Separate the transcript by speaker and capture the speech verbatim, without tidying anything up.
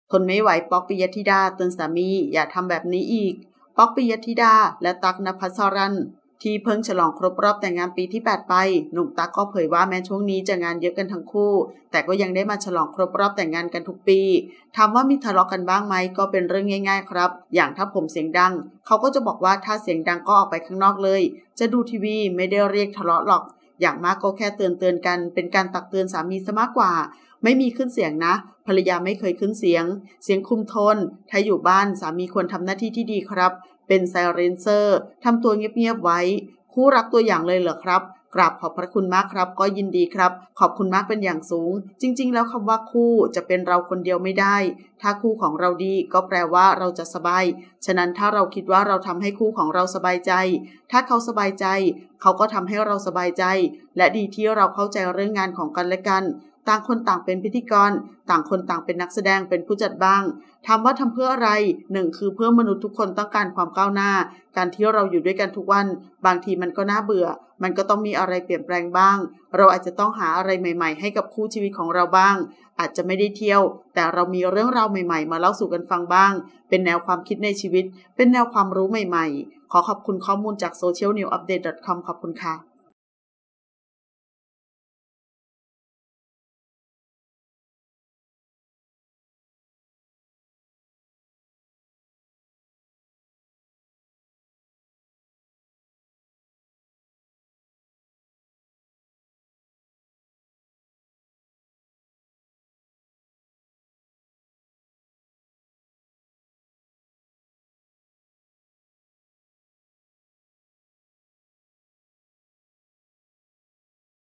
Speaker 1: ทนไม่ไหวป๊อกปิยธิดาเตือนสามีอย่าทำแบบนี้อีกป๊อกปิยธิดาและตั๊กณภัสสรันที่เพิ่งฉลองครบรอบแต่งงานปีที่แปดไปหนุ่มตั๊กก็เผยว่าแม้ช่วงนี้จะงานเยอะกันทั้งคู่แต่ก็ยังได้มาฉลองครบรอบแต่งงานกันทุกปีถามว่ามีทะเลาะกันบ้างไหมก็เป็นเรื่องง่ายๆครับอย่างถ้าผมเสียงดังเขาก็จะบอกว่าถ้าเสียงดังก็ออกไปข้างนอกเลยจะดูทีวีไม่ได้เรียกทะเลาะหรอกอย่างมากก็แค่เตือนเตือนกันเป็นการตักเตือนสามีซะมากกว่าไม่มีขึ้นเสียงนะภรรยาไม่เคยขึ้นเสียงเสียงคุมโทนถ้าอยู่บ้านสามีควรทำหน้าที่ที่ดีครับเป็นไซเรนเซอร์ทำตัวเงียบๆไว้คู่รักตัวอย่างเลยเหรอครับกราบขอบพระคุณมากครับก็ยินดีครับขอบคุณมากเป็นอย่างสูงจริงๆแล้วคำว่าคู่จะเป็นเราคนเดียวไม่ได้ถ้าคู่ของเราดีก็แปลว่าเราจะสบายฉะนั้นถ้าเราคิดว่าเราทำให้คู่ของเราสบายใจถ้าเขาสบายใจเขาก็ทำให้เราสบายใจและดีที่เราเข้าใจเรื่องงานของกันและกันต่างคนต่างเป็นพิธีกรต่างคนต่างเป็นนักแสดงเป็นผู้จัดบ้างถามว่าทำเพื่ออะไรหนึ่งคือเพื่อมนุษย์ทุกคนต้องการความก้าวหน้าการที่เราอยู่ด้วยกันทุกวันบางทีมันก็น่าเบื่อมันก็ต้องมีอะไรเปลี่ยนแปลงบ้างเราอาจจะต้องหาอะไรใหม่ๆให้กับคู่ชีวิตของเราบ้างอาจจะไม่ได้เที่ยวแต่เรามีเรื่องราวใหม่ๆมาเล่าสู่กันฟังบ้างเป็นแนวความคิดในชีวิตเป็นแนวความรู้ใหม่ๆขอขอบคุณข้อมูลจาก โซเชียลนิวส์อัปเดต ดอท คอม ขอบคุณค่ะ